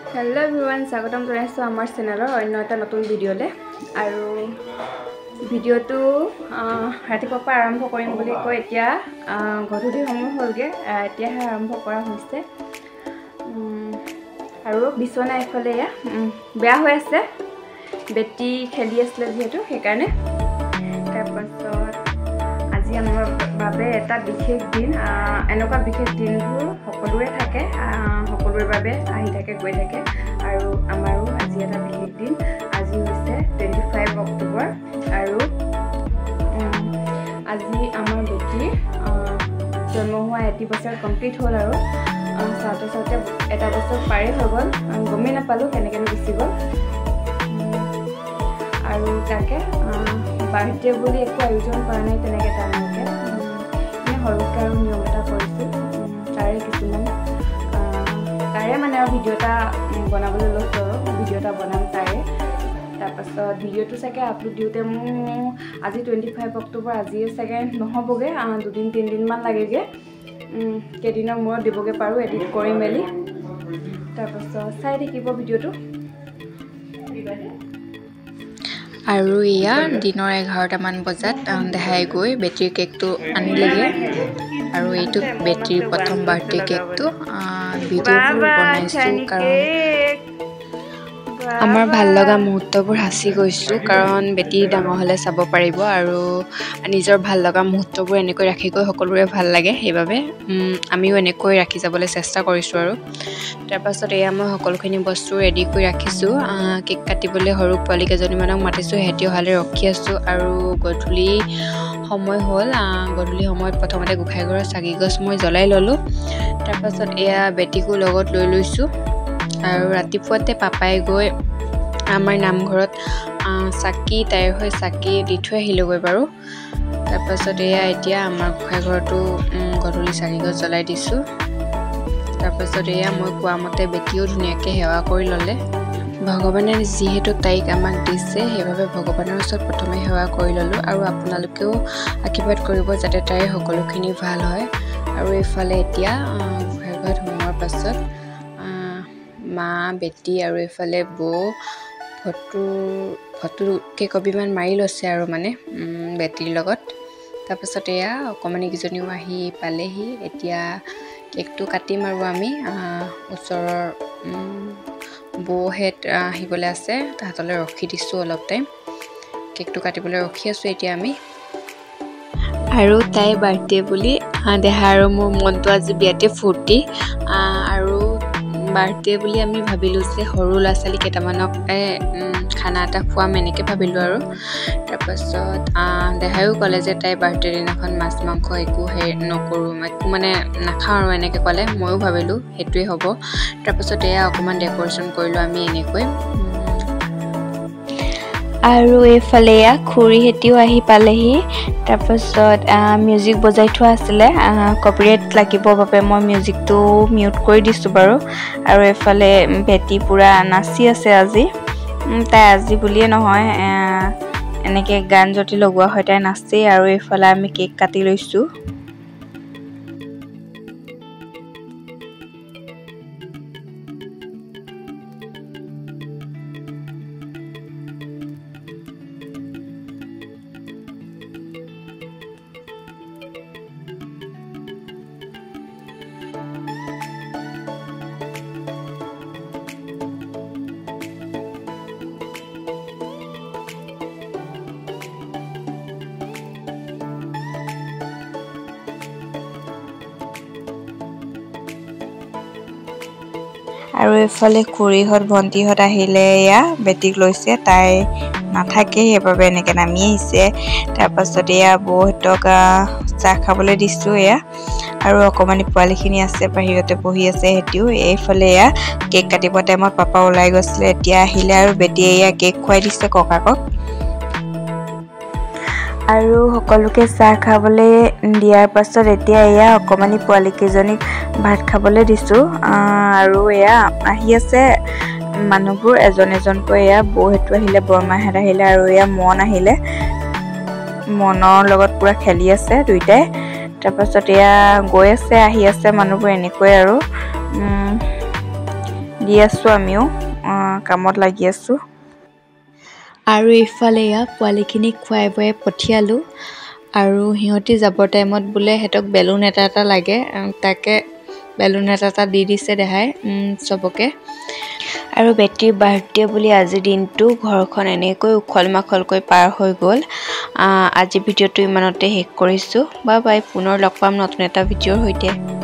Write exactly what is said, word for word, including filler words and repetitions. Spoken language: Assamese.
Hello everyone, স্বাগতম জনাইছো আমাৰ চেনেলৰ অন্য এটা নতুন ভিডিঅ'লে আৰু ভিডিঅ'টো ৰাতিপুৱাৰ পৰা আৰম্ভ কৰিম বুলি কৈ এতিয়া গধূলি সময় হ'লগে এতিয়াহে আৰম্ভ কৰা হৈছে আৰু বিছনা এফালে বেয়া হৈ আছে বেটি খেলি আছিল যেহেতু সেইকাৰণে তাৰপাছত আজি আমাৰ বাবে এটা বিশেষ দিন এনেকুৱা বিশেষ দিনবোৰ সকলোৰে থাকে সকলোৰে বাবে আহি থাকে গৈ থাকে আৰু আমাৰো আজি এটা বিশেষ দিন আজি হৈছে পঁচিছ অক্টোবৰ আৰু আজি আমাৰ বেটি জন্ম হোৱা এটি বছৰ কমপ্লিট হ'ল আৰু চাওঁতে চাওঁতে এটা বছৰ পাৰেই হৈ গ'ল গমেই নাপালোঁ কেনেকৈ গুচি গ'ল আৰু তাকে বাৰ্থডে বুলি একো আয়োজন কৰা নাই তেনেকৈ ডাঙৰকৈ এনে সৰুকৈ আৰু নিয়ম এটা কৰিছোঁ তাৰে কিছুমান তাৰে মানে আৰু ভিডিঅ' এটা বনাবলৈ লৈছোঁ আৰু ভিডিঅ' এটা বনাম তাৰে তাৰপাছত ভিডিঅ'টো চাগে আপলোড দিওঁতে মোৰ আজি টুৱেণ্টি ফাইভ অক্টোবৰ আজি চাগে নহ'বগৈ দুদিন তিনিদিনমান লাগেগৈ কেইদিনৰ মূৰত দিবগৈ পাৰোঁ এডিট কৰি মেলি তাৰপাছত চাই থাকিব ভিডিঅ'টো আৰু ইয়া দিনৰ এঘাৰটামান বজাত দেহাই গৈ বেটিৰ কেকটো আনিলেগৈ আৰু এইটো বেটিৰ প্ৰথম বাৰ্থডে কেকটো ভিডিঅ'বোৰ বনাইছোঁ কাৰণ আমাৰ ভাল লগা মুহূৰ্তবোৰ সাঁচি গৈছোঁ কাৰণ বেটি ডাঙৰ হ'লে চাব পাৰিব আৰু নিজৰ ভাল লগা মুহূৰ্তবোৰ এনেকৈ ৰাখি গৈ সকলোৰে ভাল লাগে সেইবাবে আমিও এনেকৈ ৰাখি যাবলৈ চেষ্টা কৰিছোঁ আৰু তাৰপাছত এয়া মই সকলোখিনি বস্তু ৰেডি কৰি ৰাখিছোঁ কেক কাটিবলৈ সৰু পোৱালীকেইজনীমানক মাতিছোঁ সিহঁতি অহালৈ ৰখি আছোঁ আৰু গধূলি সময় হ'ল গধূলি সময়ত প্ৰথমতে গোঁসাই ঘৰৰ চাকি গছ মই জ্বলাই ল'লোঁ তাৰপাছত এয়া বেটিকো লগত লৈ লৈছোঁ আৰু ৰাতিপুৱাতে পাপাই গৈ আমাৰ নামঘৰত চাকি তাইৰ হৈ চাকি দি থৈ আহিলোগৈ বাৰু তাৰপাছত এয়া এতিয়া আমাৰ গোঁসাই ঘৰতো গধূলি চাকি গছ জ্বলাই দিছোঁ তাৰপাছত এয়া মই কোৱা মতে বেটিও ধুনীয়াকৈ সেৱা কৰি ল'লে ভগৱানে যিহেতু তাইক আমাক দিছে সেইবাবে ভগৱানৰ ওচৰত প্ৰথমে সেৱা কৰি ল'লোঁ আৰু আপোনালোকেও আশীৰ্বাদ কৰিব যাতে তাইৰ সকলোখিনি ভাল হয় আৰু এইফালে এতিয়া গোঁসাই ঘৰত সোমোৱাৰ পাছত মা বেটি আৰু এইফালে বৌ ফটো ফটো কেইকপিমান মাৰি লৈছে আৰু মানে বেটিৰ লগত তাৰপাছত এয়া অকণমানিকেইজনীও আহি পালেহি এতিয়া কেকটো কাটিম আৰু আমি ওচৰৰ বৌহেঁত আহিবলৈ আছে তাহাঁতলৈ ৰখি দিছোঁ অলপ টাইম কেকটো কাটিবলৈ ৰখি আছোঁ এতিয়া আমি আৰু তাইৰ বাৰ্থডে বুলি দেহা আৰু মোৰ মনটো আজি বিৰাটেই ফূৰ্তি আৰু বাৰ্থডে বুলি আমি ভাবিলোঁ যে সৰু ল'ৰা ছোৱালী কেইটামানক খানা এটা খুৱাম এনেকৈ ভাবিলোঁ আৰু তাৰপাছত দেহায়ো ক'লে যে তাইৰ বাৰ্থডে দিনাখন মাছ মাংস একো হেৰি নকৰোঁ একো মানে নাখাওঁ আৰু এনেকৈ ক'লে ময়ো ভাবিলোঁ সেইটোৱে হ'ব তাৰপাছত এয়া অকণমান ডেক'ৰেশ্যন কৰিলোঁ আমি এনেকৈ আৰু এইফালে এয়া খুৰীহঁতেও আহি পালেহি তাৰপাছত মিউজিক বজাই থোৱা আছিলে কপিৰাইট লাগিবৰ বাবে মই মিউজিকটো মিউট কৰি দিছোঁ বাৰু আৰু এইফালে বেটি পূৰা নাচি আছে আজি তাই আজি বুলিয়ে নহয় এনেকৈ গান যদি লগোৱা হয় তাই নাচেই আৰু এইফালে আমি কেক কাটি লৈছোঁ আৰু এইফালে খুৰীহঁত ভণ্টিহঁত আহিলে এয়া বেটিক লৈছে তাই নাথাকে সেইবাবে এনেকৈ নামি আহিছে তাৰপাছত এয়া বৌহঁতক চাহ খাবলৈ দিছোঁ এয়া আৰু অকণমানি পোৱালিখিনি আছে বাহিৰতে বহি আছে সিহঁতিও এইফালে এয়া কেক কাটিব টাইমত পাপা ওলাই গৈছিলে এতিয়া আহিলে আৰু বেটিয়ে এয়া কেক খুৱাই দিছে ককাকক আৰু সকলোকে চাহ খাবলৈ দিয়াৰ পাছত এতিয়া এয়া অকণমানি পোৱালিকেইজনীক ভাত খাবলৈ দিছোঁ আৰু এয়া আহি আছে মানুহবোৰ এজন এজনকৈ এয়া বৌহেঁতো আহিলে বৰমাহেঁত আহিলে আৰু এয়া মন আহিলে মনৰ লগত পুৰা খেলি আছে দুইটাই তাৰপাছত এয়া গৈ আছে আহি আছে মানুহবোৰ এনেকৈ আৰু দি আছোঁ আমিও কামত লাগি আছোঁ আৰু ইফালে এয়া পোৱালিখিনিক খুৱাই বুৱাই পঠিয়ালোঁ আৰু সিহঁতি যাবৰ টাইমত বোলে সিহঁতক বেলুন এটা এটা লাগে তাকে বেলুন এটা এটা দি দিছে দেহাই চবকে আৰু বেটিৰ বাৰ্থডে বুলি আজিৰ দিনটো ঘৰখন এনেকৈ উখল মাখলকৈ পাৰ হৈ গ'ল আজি ভিডিঅ'টো ইমানতে শেষ কৰিছোঁ বাই বাই পুনৰ লগ পাম নতুন এটা ভিডিঅ'ৰ সৈতে